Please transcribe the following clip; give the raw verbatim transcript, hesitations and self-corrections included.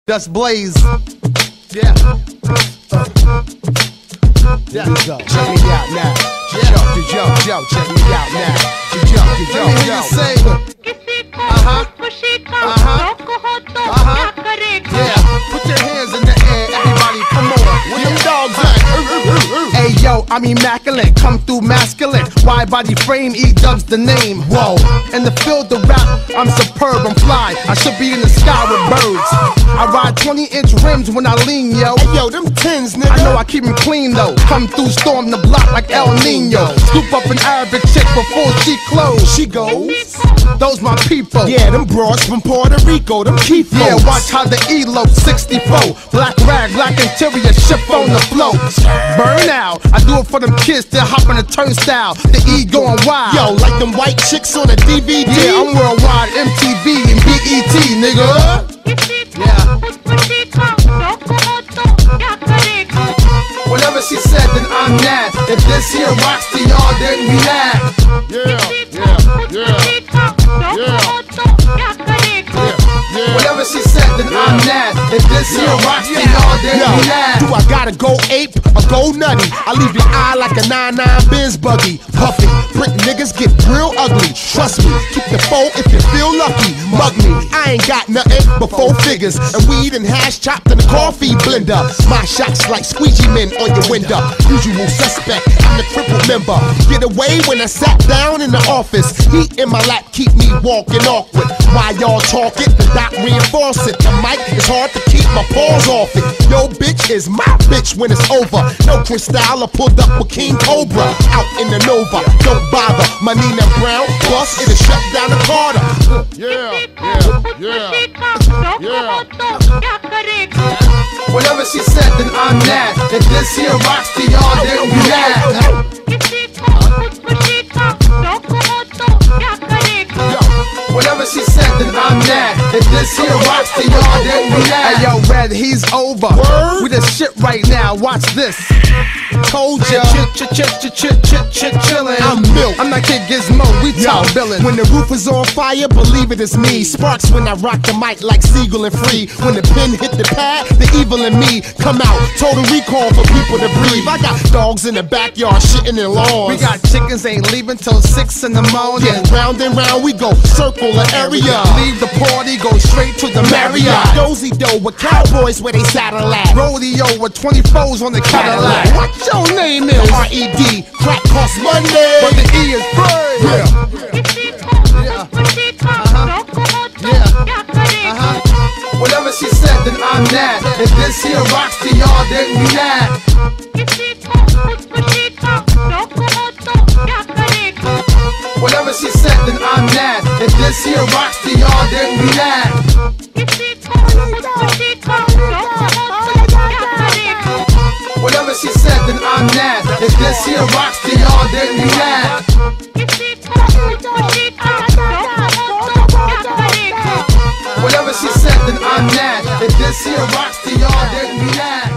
Dust Blaze. Yeah. Uh. Yeah. Here we go. Check me out now. Yeah. Yo, yo, yo, check me out now. Yo, yo, yo, yo. Say, uh-huh. Uh-huh. Uh-huh. Yeah. Put your hands in the air, everybody. Come on. Where them dogs at? Hey yo, I'm immaculate, come through masculine. Wide body frame, E-Dub's the name. Whoa, in the field of rap, I'm superb, I'm fly. I should be in the sky with birds. I ride twenty inch rims when I lean, yo. Hey yo, them tins, nigga. I know I keep them clean though. Come through, storm the block like El Nino. Scoop up an Arabic chick before she close. She goes, those my people. Yeah, them broads from Puerto Rico, them key folks. Yeah, watch how the E-Lope sixty-four. Black rag, black interior, ship on the float. Burn out, I do it for them kids that hop on the turnstile. The E going wild. Yo, like them white chicks on a D V D. Yeah, I'm worldwide, M T V and B E T, nigga. Yeah. Whatever she said, then I'm mad. If this here rocks to y'all, then we laugh. Yeah, yeah, yeah, yeah. Whatever she said, then I'm mad. If this here rocks to y'all, then we laugh. Do I gotta go ape or go nutty? I leave your eye like a nine nine Benz buggy. Puffy, brick niggas get real ugly. Trust me, keep the foe if you feel lucky. Mug me, I ain't got nothing but four figures and weed and hash chopped in the coffee blender. My shots like squeegee men on your window. Usual suspect, I'm the crippled member. Get away when I sat down in the office. Heat in my lap keep me walking awkward. While y'all talk it, the doc reinforce it. The mic is hard to keep my paws off it. Yo bitch is my bitch when it's over. No Cristal, I pulled up with King Cobra. Out in the Nova, don't bother. My Nina Brown, plus it'll shut down the Carter. Yeah, yeah, yeah, yeah. Whatever she said, then I'm mad. If this here rocks to y'all, then we laugh. Whatever she said, then I'm mad. If this here rocks to y'all, then we laugh. Hey yo, Red, he's over. Word? We the shit right now, watch this. Told ya, chit chit chit chit chit chit chillin'. I'm milk, I'm not Kid Gizmo, we top billin'. When the roof is on fire, believe it is me. Sparks when I rock the mic like Siegel and Free. When the pen hit the pad, the evil in me come out. Total recall for people to breathe. I got dogs in the backyard shitting in lawns. We got chickens ain't leaving till six in the morning. Yeah, round and round we go, circle the area. Leave the party, go straight to the Marriott. Dozy dough with cowboys where they saddle at. Rodeo with twenty-fours on the Cadillac. What your name is? R E D, crack costs Monday, but the E is free. Yeah. Yeah. Uh-huh. Yeah. Uh-huh. Whatever she said, then I'm mad. If this here rocks to y'all, then we laugh. Whatever she said, then I'm mad. If this here rocks to y'all, then we laugh. Whatever she said, then I'm mad. If this here rocks to y'all, then we laugh. Whatever she said, then I'm mad. If this here rocks to y'all, then we laugh.